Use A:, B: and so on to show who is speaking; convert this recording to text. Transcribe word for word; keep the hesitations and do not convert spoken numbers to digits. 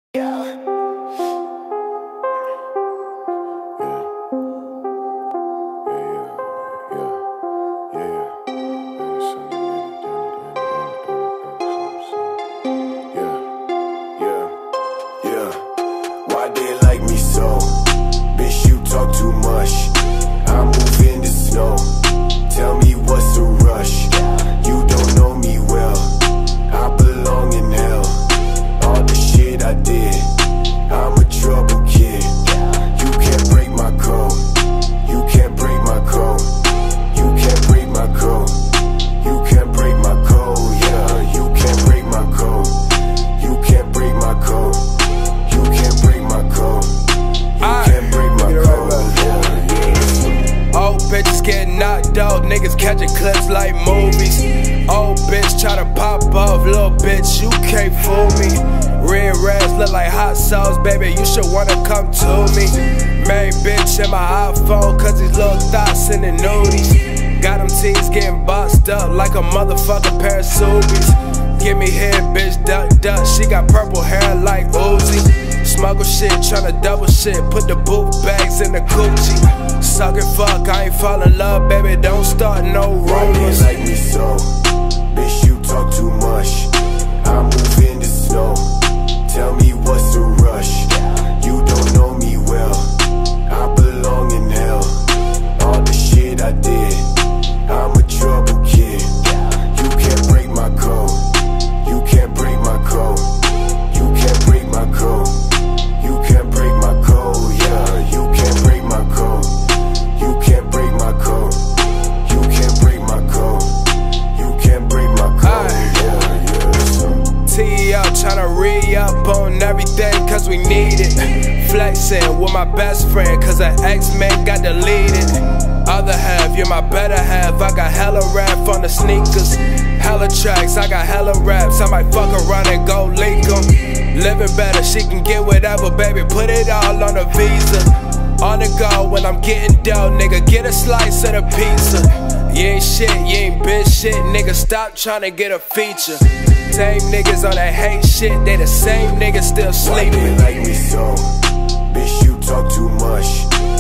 A: Yeah.
B: Why they like me so? Bitch, you talk too much. I move in the snow. Tell me what's the rush? You don't know me well. I belong in hell. All the shit I did, I'm a trouble kid. You can't break my code. You can't break my code. You can't break my code. You can't break my code. Yeah, you can't break my code. You can't break my code. You can't break my code. You can't break my code.
C: Old bitches get knocked out, niggas catching clips like movies. Old bitch try to pop off, little bitch, you can't fool me. Red rags look like hot sauce, baby, you should wanna come to me. Main bitch in my iPhone, cause these little thoughts in the nudies. Got them teens getting boxed up like a motherfucking pair of Subies. Give me head, bitch, duck, duck, she got purple hair like Uzi. Smuggle shit, tryna double shit, put the boot bags in the coochie. Suck it, fuck, I ain't fall in love, baby, don't start no rumors.
B: Why they like me so? Bitch, you talk too much. I move in the snow. Tell me what's the rush? You don't know me well. I belong in hell. All the shit I did, I'm a trouble kid. You can't break my code. You can't break my code. You can't break my code. You can't break my code. Yeah, you can't break my code. You can't break my code. You can't break my code. You can't break my code. Yeah, yeah.
C: T up, tryna re-up on everything cause we need it. Flexing with my best friend cause her ex-man got deleted. Other half, you're my better half. I got hella rap on the sneakers. Hella tracks, I got hella raps. I might fuck around and go leak them. Living better, she can get whatever, baby. Put it all on a visa. On the go when I'm getting dough, nigga, get a slice of the pizza. You ain't shit, you ain't been shit, nigga, stop tryna get a feature. Same niggas on that hate shit, they the same niggas still
B: Why
C: sleeping.
B: they like me so? Bitch, you talk too much.